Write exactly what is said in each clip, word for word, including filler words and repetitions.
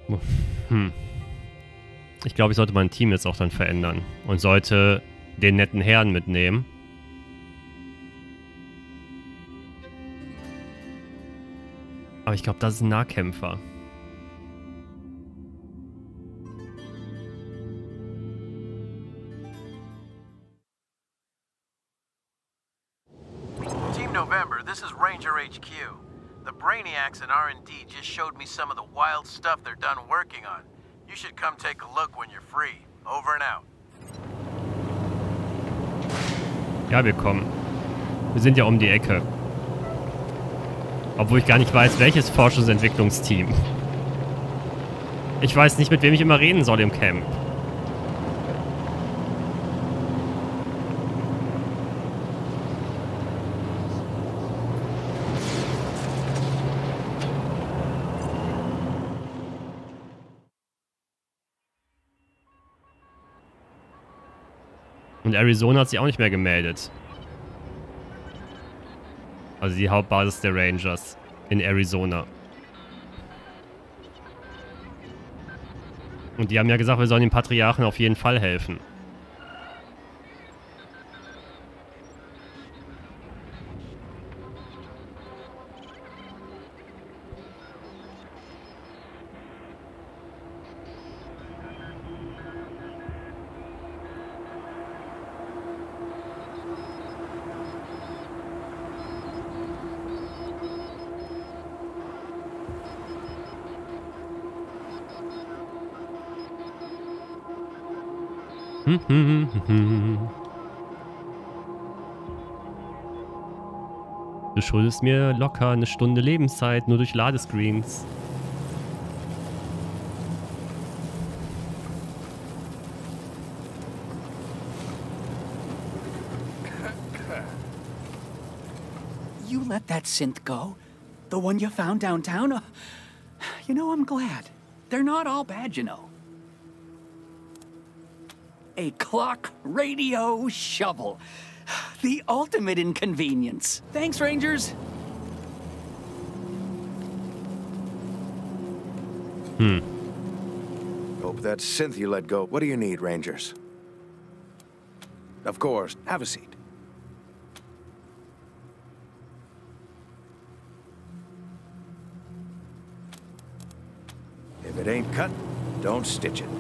Hm. Ich glaube, ich sollte mein Team jetzt auch dann verändern. Und sollte den netten Herrn mitnehmen. Aber ich glaube, das ist ein Nahkämpfer. Team November, this is Ranger H Q. The Brainiacs and R and D just showed me some of the wild stuff they're done working on. You should come take a look when you're free. Over and out. Ja, wir kommen. Wir sind ja um die Ecke. Obwohl ich gar nicht weiß, welches Forschungsentwicklungsteam. Ich weiß nicht, mit wem ich immer reden soll im Camp. Und Arizona hat sich auch nicht mehr gemeldet. Also die Hauptbasis der Rangers in Arizona. Und die haben ja gesagt, wir sollen den Patriarchen auf jeden Fall helfen. Du schuldest mir locker eine Stunde Lebenszeit, nur durch Ladescreens. You let that synth go? The one you found downtown? Uh, you know, I'm glad. They're not all bad, you know. A clock radio shovel. The ultimate inconvenience. Thanks, Rangers. Hmm. Hope that synth you let go. What do you need, Rangers? Of course. Have a seat. If it ain't cut, don't stitch it.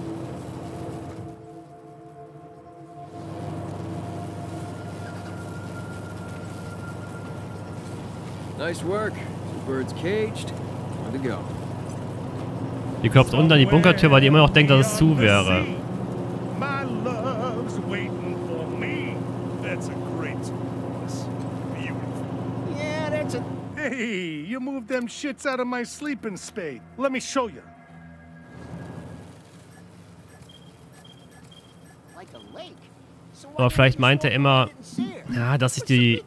Nice work. Two birds caged. On to go. Die klopft unten an die Bunkertür, weil die immer noch denkt, dass es zu wäre. My love's waiting for me. That's a great song. Beautiful. Yeah, that's a... Hey, you moved them shits out of my sleeping spade. Let me show you. Like a lake. So Aber vielleicht meint er immer, ja, dass sich die,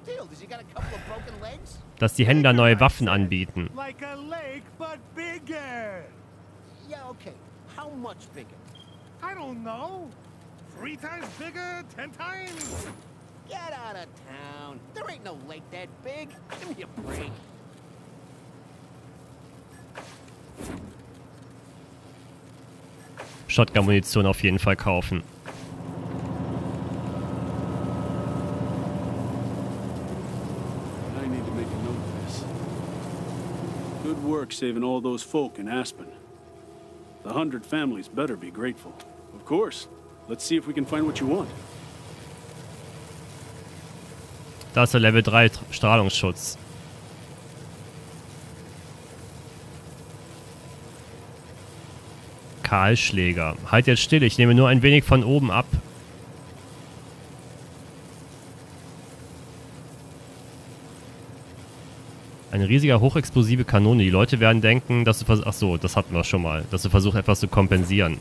dass die Händler neue Waffen anbieten. Like a lake, but bigger. Yeah, okay. How much bigger? I don't know. Three times bigger? Ten times? Get out of town. There ain't no lake that big. Give me a break. Shotgun-Munition auf jeden Fall kaufen. I need to make a note of this. Good work saving all those folk in Aspen. The hundred families better be grateful. Of course. Let's see if we can find what you want. Da ist der Level drei Strahlungsschutz. Kahlschläger. Halt jetzt still, ich nehme nur ein wenig von oben ab. Eine riesige hochexplosive Kanone. Die Leute werden denken, dass du versuchst... Ach so, das hatten wir schon mal. Dass du versuchst, etwas zu kompensieren.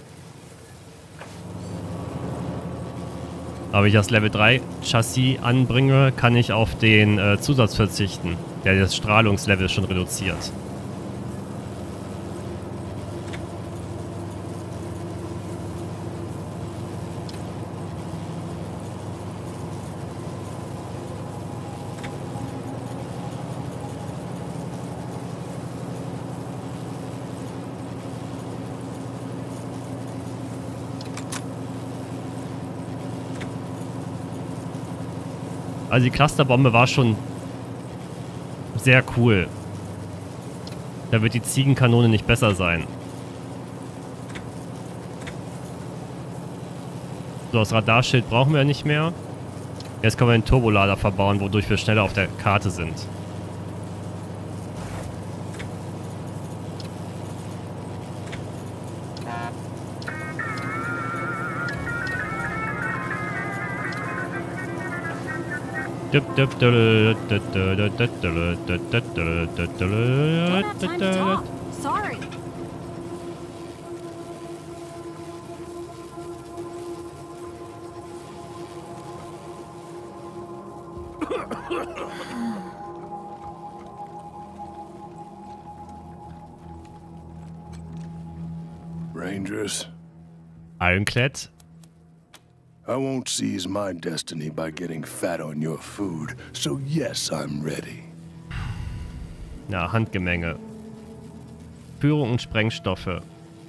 Aber wenn ich das Level drei Chassis anbringe, kann ich auf den äh, Zusatz verzichten, der das Strahlungslevel schon reduziert. Also die Clusterbombe war schon sehr cool. Da wird die Ziegenkanone nicht besser sein. So, das Radarschild brauchen wir nicht mehr. Jetzt können wir den Turbolader verbauen, wodurch wir schneller auf der Karte sind. Sorry. Rangers, Ironclad. I won't seize my destiny by getting fat on your food, so yes, I'm ready. Ja, Handgemenge. Führung und Sprengstoffe.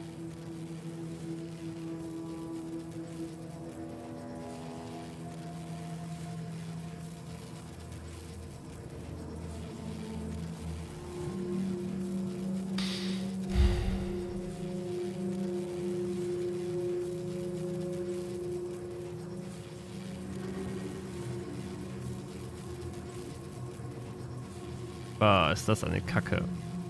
Ah, ist das eine Kacke.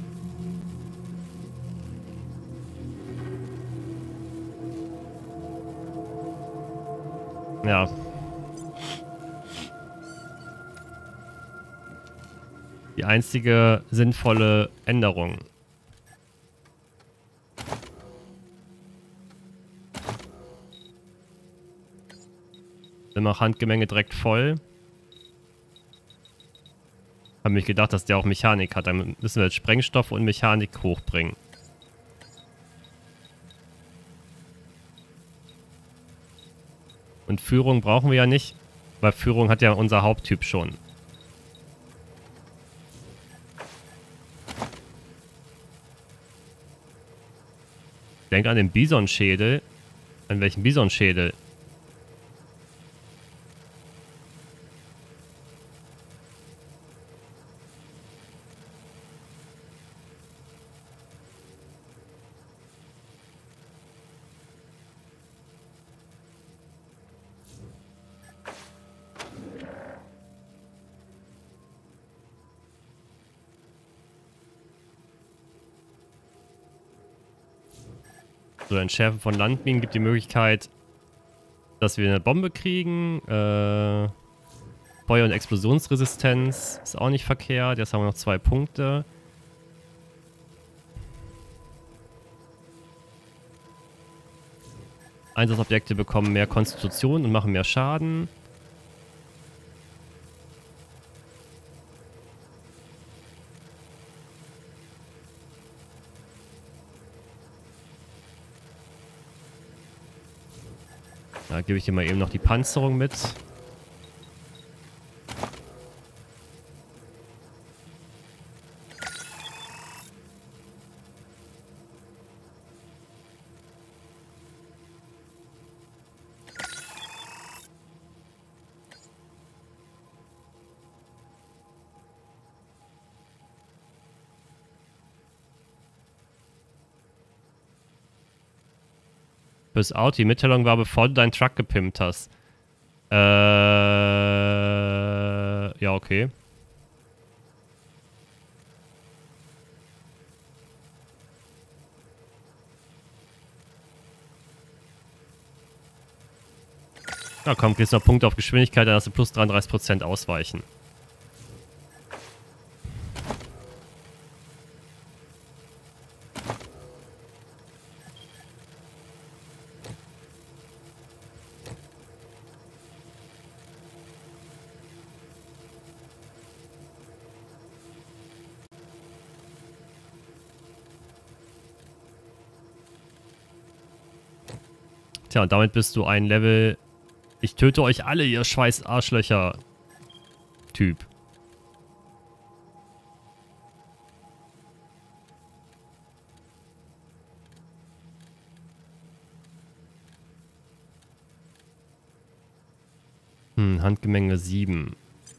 Ja. Die einzige sinnvolle Änderung. Dann mach Handgemenge direkt voll. Habe mich gedacht, dass der auch Mechanik hat. Dann müssen wir jetzt Sprengstoff und Mechanik hochbringen. Und Führung brauchen wir ja nicht, weil Führung hat ja unser Haupttyp schon. Denk an den Bisonschädel. An welchen Bisonschädel? So, Entschärfen von Landminen gibt die Möglichkeit, dass wir eine Bombe kriegen. Äh, Feuer- und Explosionsresistenz ist auch nicht verkehrt. Jetzt haben wir noch zwei Punkte. Einsatzobjekte bekommen mehr Konstitution und machen mehr Schaden. Da gebe ich dir mal eben noch die Panzerung mit. Fürs Auto. Die Mitteilung war, bevor du deinen Truck gepimpt hast. Äh, ja, okay. Na komm, kriegst noch Punkte auf Geschwindigkeit, dann hast du plus dreiunddreißig Prozent ausweichen. Tja, und damit bist du ein Level... Ich töte euch alle, ihr scheiß Arschlöcher. Typ. Hm, Handgemenge sieben.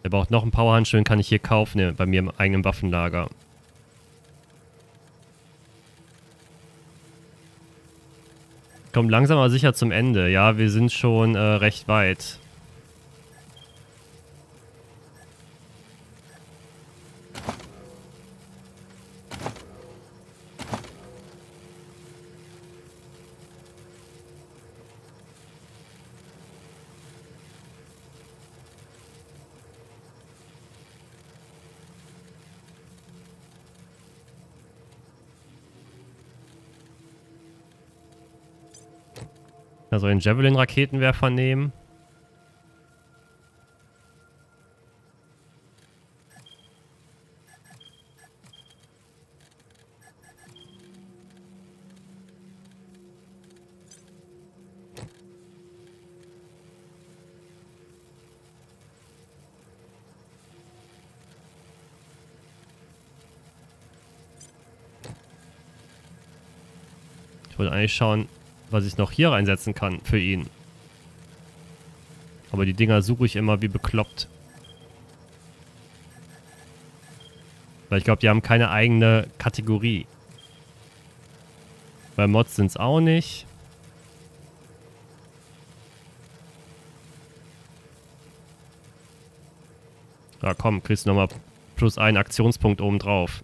Der braucht noch einen Powerhandschuh, den kann ich hier kaufen, ne, bei mir im eigenen Waffenlager. Kommt langsam aber sicher zum Ende. Ja, wir sind schon äh, recht weit. Also den Javelin-Raketenwerfer nehmen. Ich wollte eigentlich schauen, was ich noch hier reinsetzen kann für ihn. Aber die Dinger suche ich immer wie bekloppt. Weil ich glaube, die haben keine eigene Kategorie. Bei Mods sind es auch nicht. Ja komm, kriegst du nochmal plus einen Aktionspunkt oben drauf.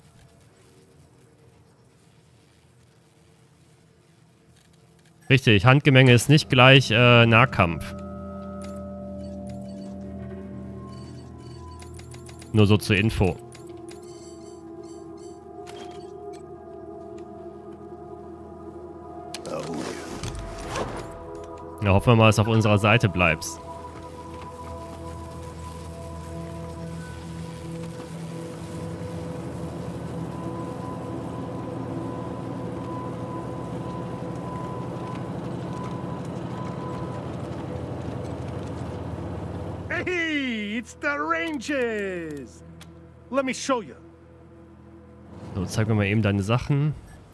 Richtig, Handgemenge ist nicht gleich äh, Nahkampf. Nur so zur Info. Ja, hoffen wir mal, dass du auf unserer Seite bleibst. Hey, it's the Rangers! Let me show you. So, zeig mir mal eben deine Sachen.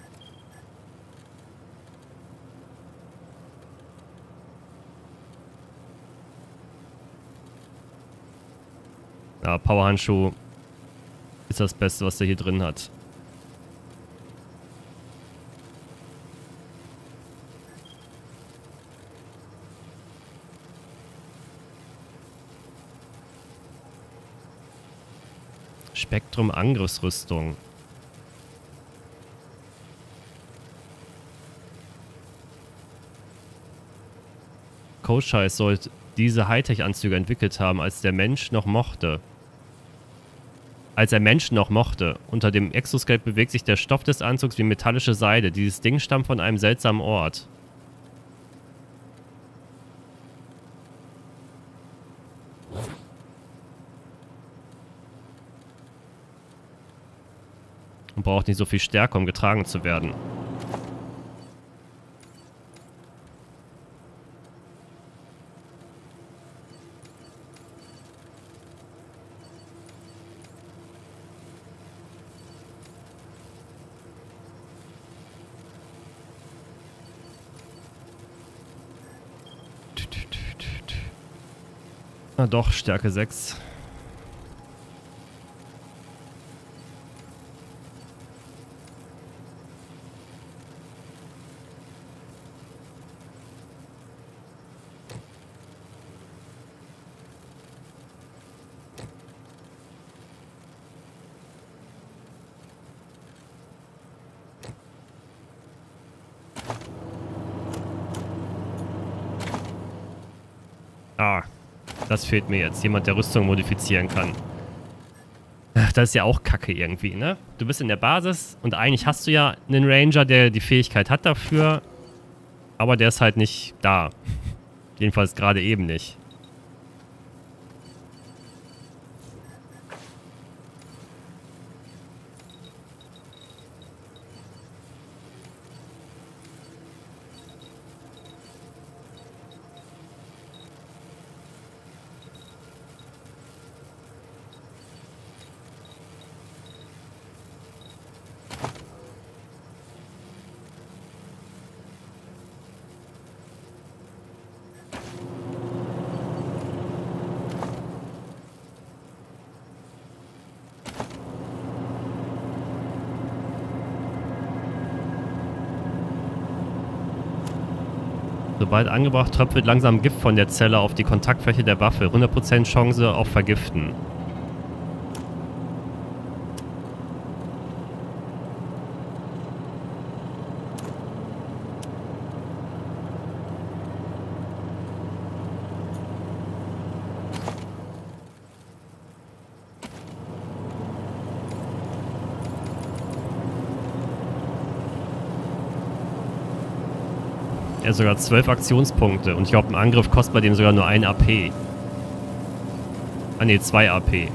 Ja, Powerhandschuh ist das Beste, was der hier drin hat. Spektrum Angriffsrüstung. Koscheiß soll diese Hightech-Anzüge entwickelt haben, als der Mensch noch mochte. Als er Menschen noch mochte. Unter dem Exoskelett bewegt sich der Stoff des Anzugs wie metallische Seide. Dieses Ding stammt von einem seltsamen Ort. Und braucht nicht so viel Stärke, um getragen zu werden. Na doch, Stärke sechs. Ah, das fehlt mir jetzt. Jemand, der Rüstung modifizieren kann. Das ist ja auch kacke irgendwie, ne? Du bist in der Basis und eigentlich hast du ja einen Ranger, der die Fähigkeit hat dafür. Aber der ist halt nicht da. Jedenfalls gerade eben nicht. Sobald angebracht, tröpfelt langsam Gift von der Zelle auf die Kontaktfläche der Waffe. hundert Prozent Chance auf Vergiften. Er hat sogar zwölf Aktionspunkte und ich glaube, ein Angriff kostet bei dem sogar nur ein A P. Ah ne, zwei A P.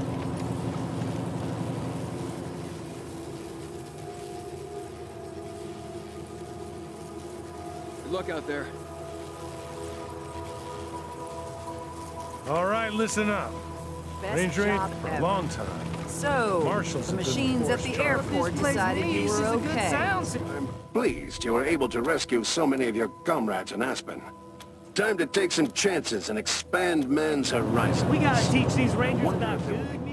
Good luck out there. All right, listen up. Best Ranger ain't job for a ever. long time. So, Marshals the have been machines at forced the charged. airport decided you were okay. I'm pleased you were able to rescue so many of your comrades in Aspen. Time to take some chances and expand man's horizons. We gotta teach these Rangers about good music.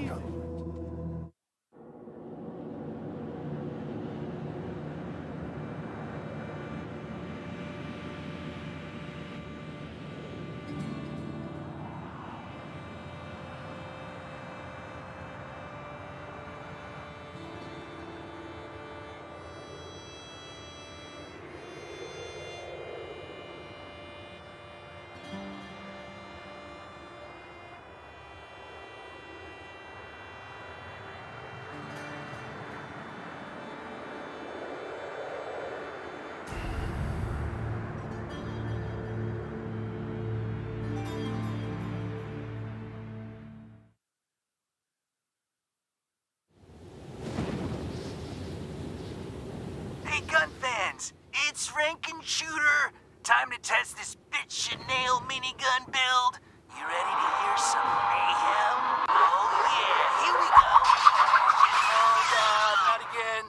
Hey, gun fans, it's Rankin Shooter. Time to test this bitch Chanel minigun build. You ready to hear some mayhem? Oh yeah, here we go. Hold on, not again.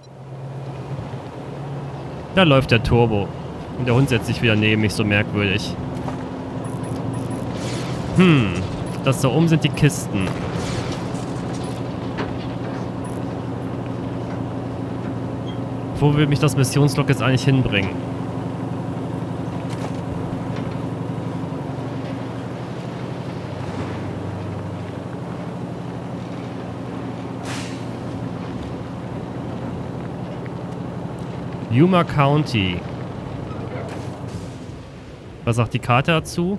Da läuft der Turbo. Und der Hund setzt sich wieder neben mich, so merkwürdig. Hm, das da oben sind die Kisten. Wo will mich das Missionslog jetzt eigentlich hinbringen? Yuma County. Was sagt die Karte dazu?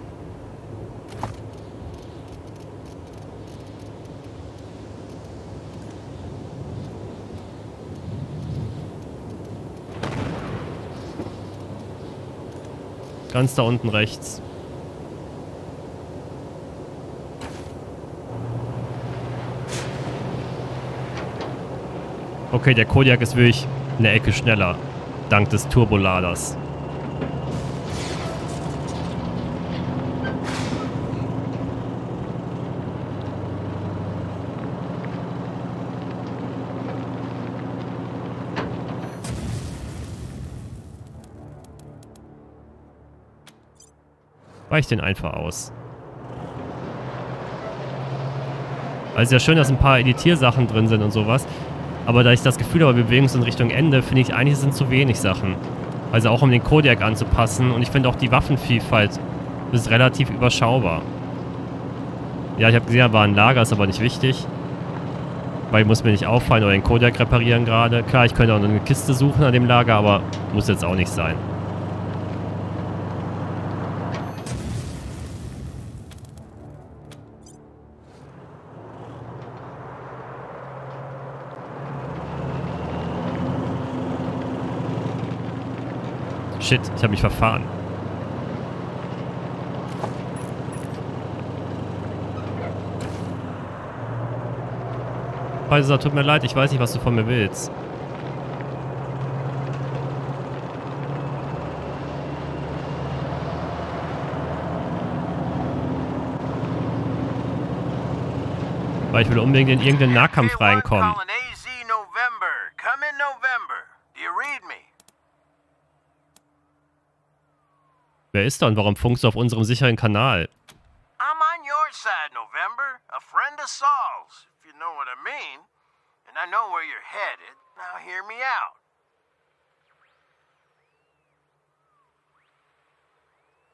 Ganz da unten rechts. Okay, der Kodiak ist wirklich eine Ecke schneller. Dank des Turboladers. Weich den einfach aus. Also ja schön, dass ein paar Editiersachen drin sind und sowas. Aber da ich das Gefühl habe, wir bewegen uns in Richtung Ende, finde ich eigentlich sind zu wenig Sachen. Also auch um den Kodiak anzupassen. Und ich finde auch die Waffenvielfalt ist relativ überschaubar. Ja, ich habe gesehen, da war ein Lager, ist aber nicht wichtig. Weil ich muss mir nicht auffallen oder den Kodiak reparieren gerade. Klar, ich könnte auch eine Kiste suchen an dem Lager, aber muss jetzt auch nicht sein. Shit, ich habe mich verfahren. Pfizer, tut mir leid, ich weiß nicht, was du von mir willst. Weil ich will unbedingt in irgendeinen Nahkampf reinkommen. Wer ist da und warum funkst du auf unserem sicheren Kanal? I'm on your side, November. A friend of Saul's, if you know what I mean. And I know where you're headed. Now hear me out.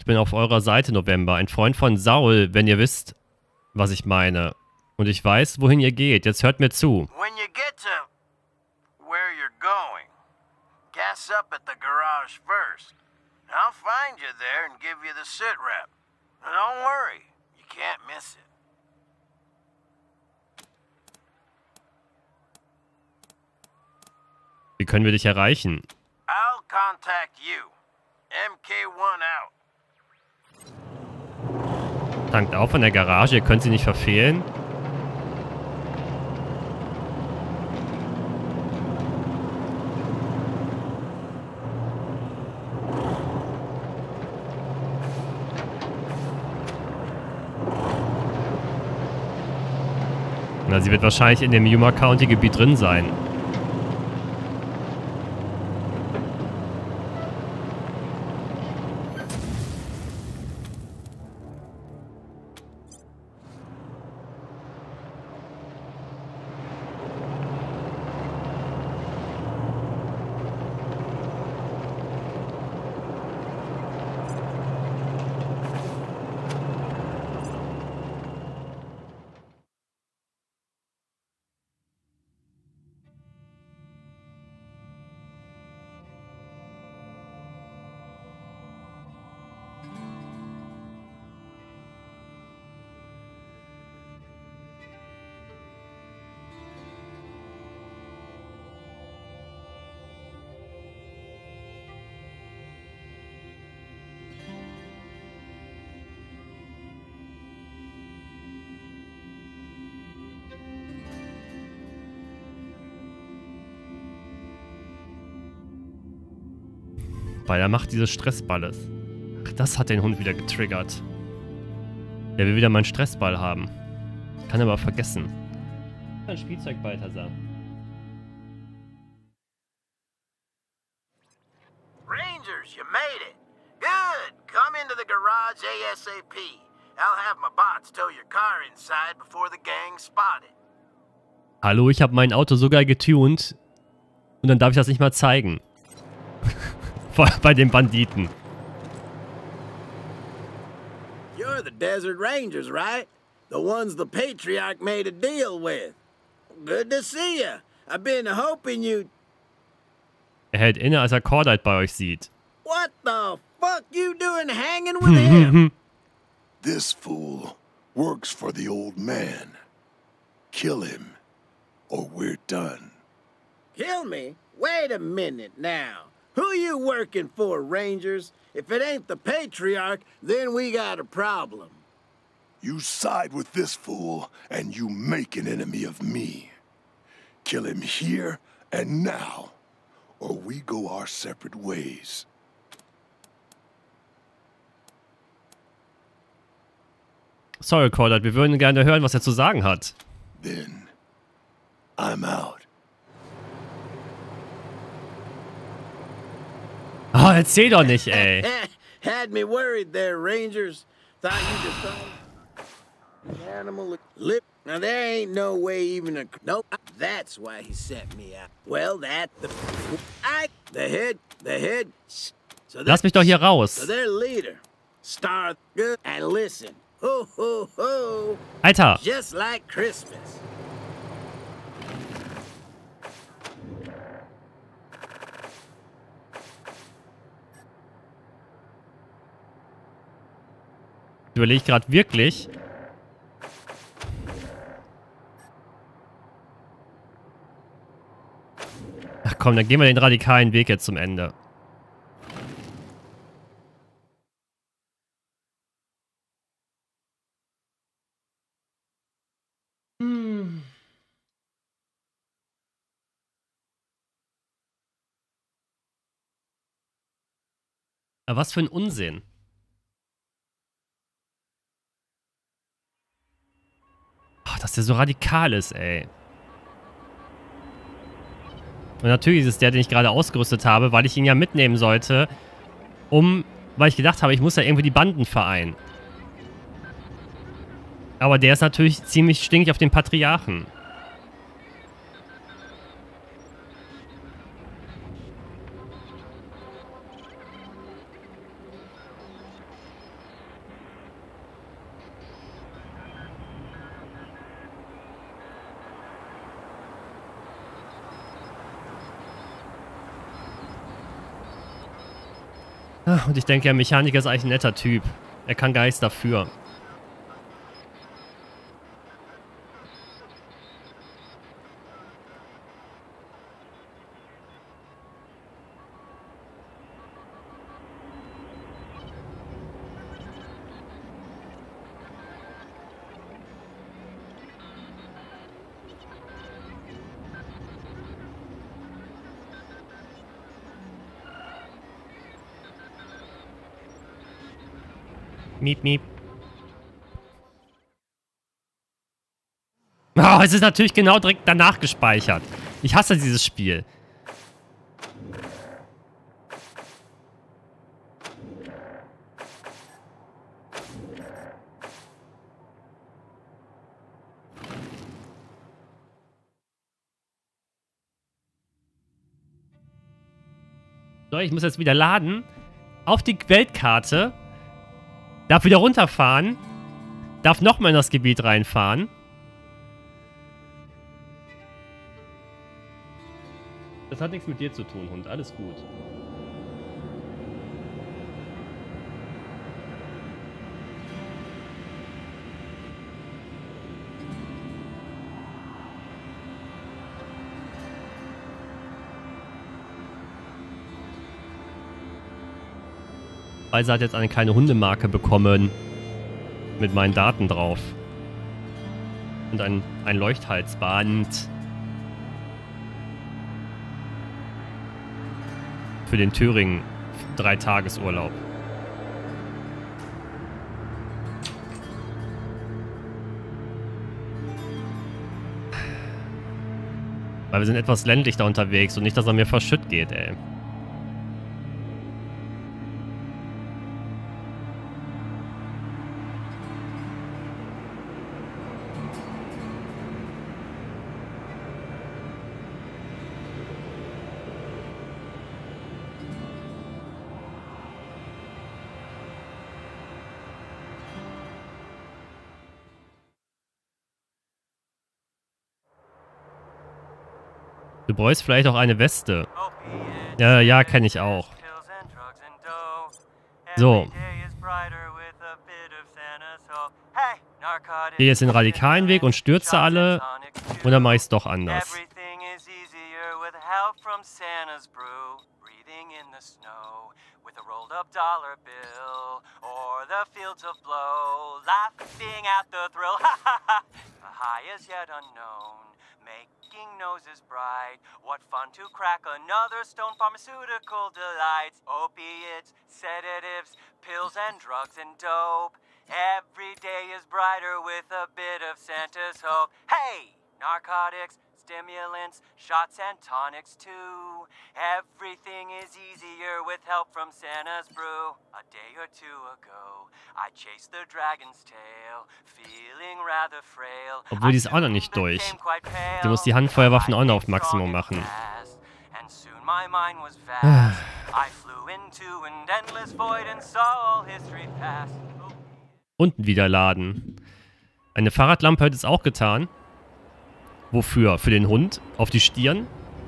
bin auf eurer Seite, November. Ein Freund von Saul, wenn ihr wisst, was ich meine. Und ich weiß, wohin ihr geht. Jetzt hört mir zu. When you get to where you're going, gas up at the garage first. I'll find you there and give you the sit rep. And don't worry, you can't miss it. Wie können wir dich erreichen? I'll contact you. M K one out. Tankt auf in der Garage, ihr könnt sie nicht verfehlen. Na, sie wird wahrscheinlich in dem Yuma County Gebiet drin sein. Bei der Macht dieses Stressballes. Ach, das hat den Hund wieder getriggert. Der will wieder meinen Stressball haben. Kann aber vergessen. Ein Spielzeug, Balthasar. Rangers, you made it. Good. Come into the garage ASAP. I'll have my bots tow your car inside before the gang spot it. Hallo, ich habe mein Auto sogar getunt. Und dann darf ich das nicht mal zeigen. Bei den Banditen. You're the Desert Rangers, right? The ones the Patriarch made a deal with. Good to see you. I've been hoping you... Er hält inne, als er Cordite bei euch sieht. What the fuck you doing hanging with him? This fool works for the old man. Kill him, or we're done. Kill me? Wait a minute now. Who you working for, Rangers? If it ain't the Patriarch, then we got a problem. You side with this fool, and you make an enemy of me. Kill him here and now, or we go our separate ways. Sorry, Cordite, wir würden gerne hören, was er zu sagen hat. Then, I'm out. Oh, erzähl doch nicht, ey. Had me worried there, Rangers. Thought you just thought animal lip. Now there ain't no way even a nope. That's why he sent me out. Well, that the I the head the head. So lass mich doch hier raus. So their leader, Star good and listen. Ho ho ho. Alter. Just like Christmas. Ich überlege gerade wirklich. Ach komm, dann gehen wir den radikalen Weg jetzt zum Ende. Hm. Aber was für ein Unsinn. Dass der so radikal ist, ey. Und natürlich ist es der, den ich gerade ausgerüstet habe, weil ich ihn ja mitnehmen sollte, um, weil ich gedacht habe, ich muss ja irgendwie die Banden vereinen. Aber der ist natürlich ziemlich stinkig auf den Patriarchen. Und ich denke, der Mechaniker ist eigentlich ein netter Typ. Er kann gar nichts dafür. Miep, miep. Oh, es ist natürlich genau direkt danach gespeichert. Ich hasse dieses Spiel. So, ich muss jetzt wieder laden. Auf die Weltkarte. Darf wieder runterfahren. Darf nochmal in das Gebiet reinfahren. Das hat nichts mit dir zu tun, Hund. Alles gut. Weiser hat jetzt eine kleine Hundemarke bekommen. Mit meinen Daten drauf. Und ein, ein Leuchthalsband. Für den Thüringen Dreitagesurlaub. Weil wir sind etwas ländlich da unterwegs und nicht, dass er mir verschütt geht, ey. Du bräuchst vielleicht auch eine Weste. Ja, ja, kenne ich auch. So. Ich gehe jetzt den radikalen Weg und stürze alle. Und dann mache ich es doch anders. Making noses bright. What fun to crack another stone. Pharmaceutical delights. Opiates, sedatives, pills and drugs and dope. Every day is brighter with a bit of Santa's hope. Hey! Narcotics, stimulants, shots and tonics too. Everything is easier with help from Santa's brew. A day or two ago, I chased the dragon's tail, feeling rather frail. Obwohl, die ist auch noch nicht durch. Die muss die Handfeuerwaffen auch noch auf Maximum machen. Unten wieder laden. Eine Fahrradlampe hat es auch getan. Wofür? Für den Hund? Auf die Stirn?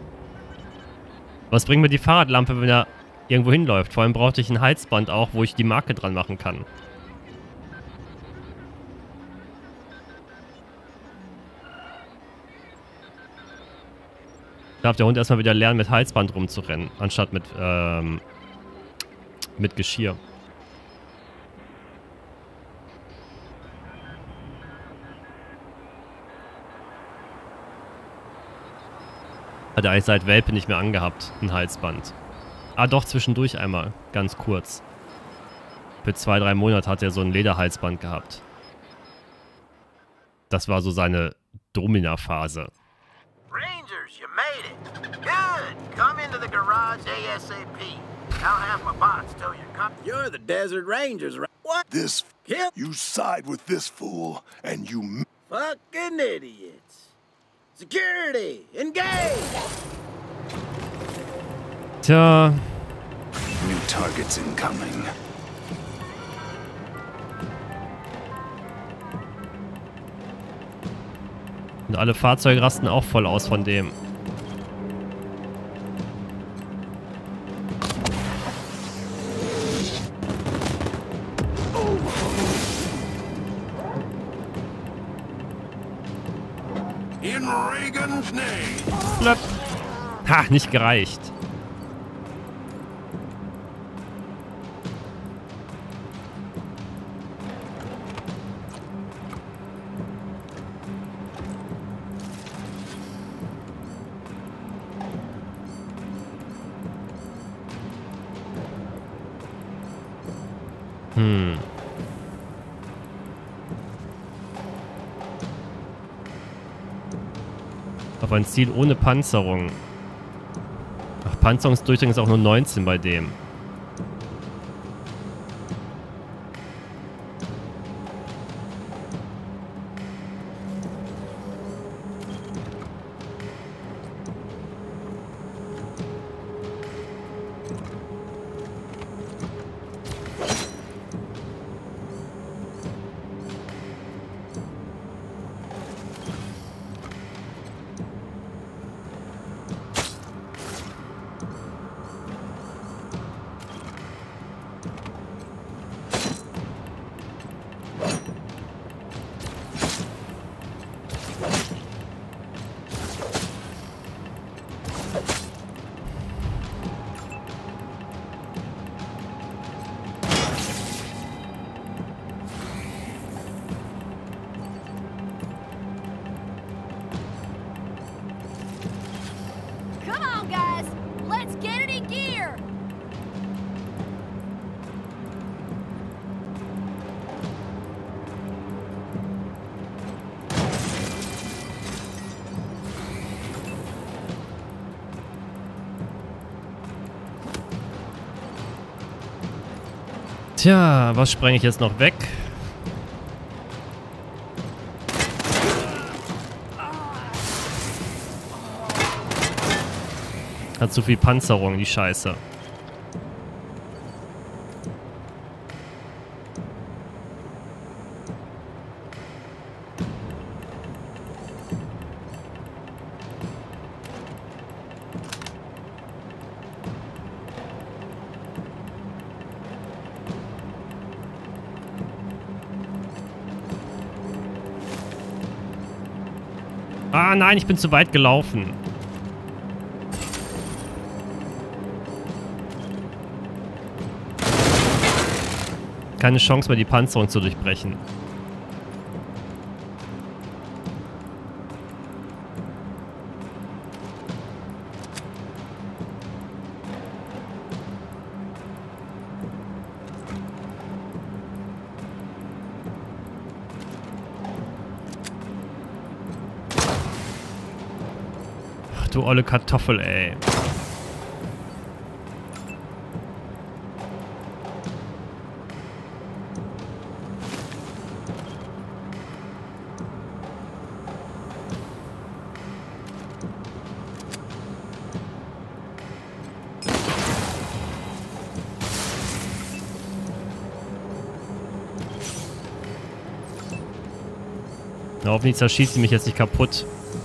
Was bringt mir die Fahrradlampe, wenn er irgendwo hinläuft? Vor allem brauchte ich ein Halsband auch, wo ich die Marke dran machen kann. Darf der Hund erstmal wieder lernen, mit Halsband rumzurennen, anstatt mit, ähm, mit Geschirr. Hat er eigentlich seit Welpe nicht mehr angehabt, ein Halsband. Ah, doch, zwischendurch einmal, ganz kurz. Für zwei, drei Monate hat er so ein Lederhalsband gehabt. Das war so seine Domina-Phase. Rangers, you made it. Good. Come into the garage ASAP. I'll have my bots tell you. Come. You're the Desert Rangers, right? What? This Yep. you side with this fool, and you m- Fucking idiots. Security, engage! Tja. new targets incoming. Und alle Fahrzeuge rasten auch voll aus von dem. In Regan's name. Blöpp. Ha, nicht gereicht. Hm. Auf ein Ziel ohne Panzerung. Ach, Panzerungsdurchdringung ist auch nur neunzehn bei dem. Come on, guys. Let's get it in gear. Tja, was spreng ich jetzt noch weg? Hat zu viel Panzerung, die Scheiße. Ah nein, ich bin zu weit gelaufen. Keine Chance mehr, die Panzerung zu durchbrechen. Ach, du olle Kartoffel, ey. Na, hoffentlich zerschießt sie mich jetzt nicht kaputt.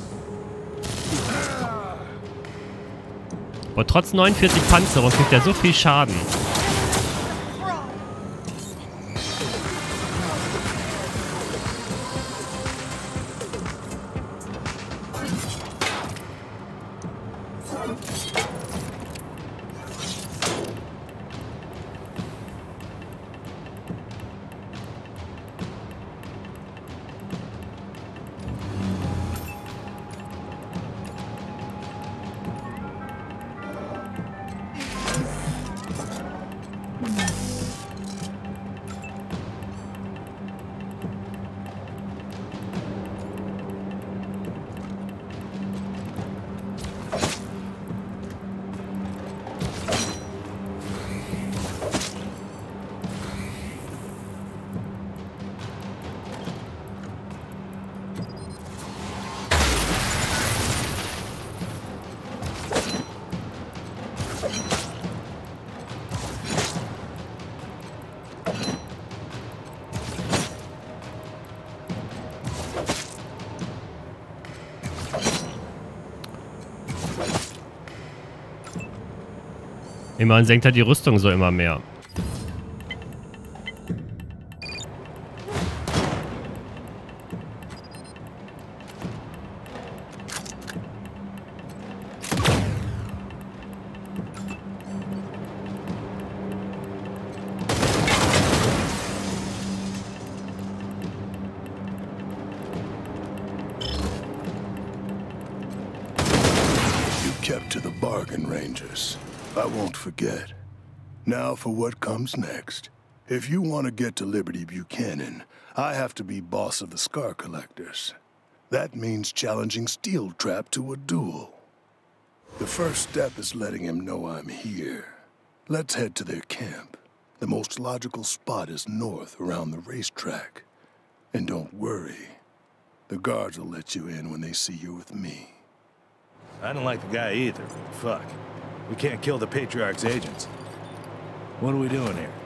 Aber trotz neunundvierzig Panzerung kriegt er so viel Schaden. Immerhin senkt halt die Rüstung so immer mehr. kept to the bargain, Rangers. I won't forget. Now for what comes next. If you want to get to Liberty Buchanan, I have to be boss of the Scar Collectors. That means challenging Steel Trap to a duel. The first step is letting him know I'm here. Let's head to their camp. The most logical spot is north around the racetrack. And don't worry. The guards will let you in when they see you with me. I don't like the guy either. Fuck. We can't kill the Patriarch's agents. What are we doing here?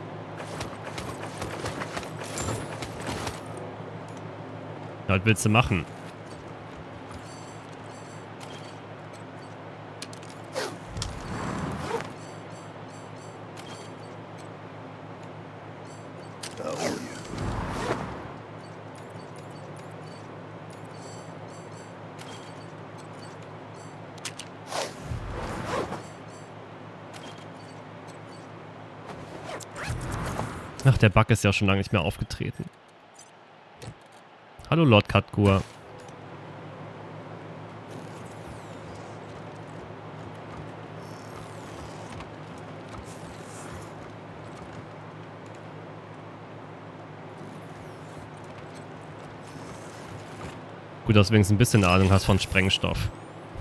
Was willst du machen? Ach, der Bug ist ja schon lange nicht mehr aufgetreten. Hallo Lord Katgur. Gut, dass du wenigstens ein bisschen Ahnung hast von Sprengstoff.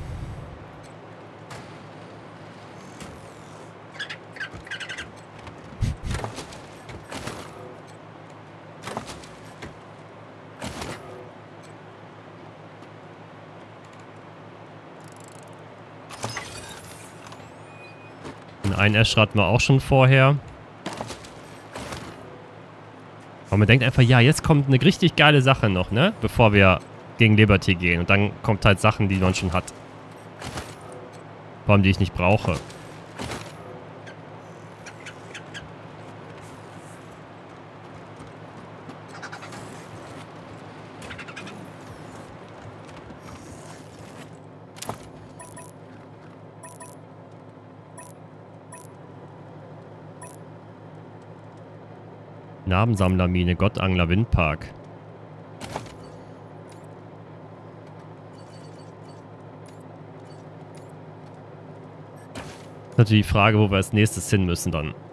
Ein Ash hatten wir auch schon vorher. Aber man denkt einfach, ja, jetzt kommt eine richtig geile Sache noch, ne? Bevor wir gegen Liberty gehen. Und dann kommt halt Sachen, die man schon hat. Vor allem, die ich nicht brauche. Narbensammlermine, Gottangler, Windpark. Natürlich die Frage, wo wir als nächstes hin müssen dann.